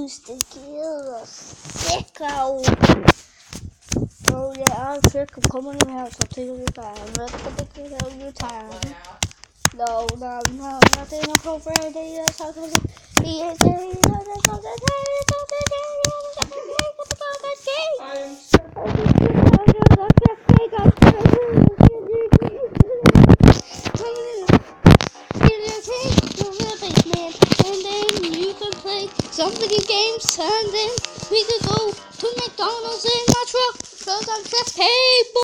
sticky stickle. Oh yeah, I'm sick of coming to the house. I'll take your time. Let's take your time. No, nothing appropriate. That's how to I'm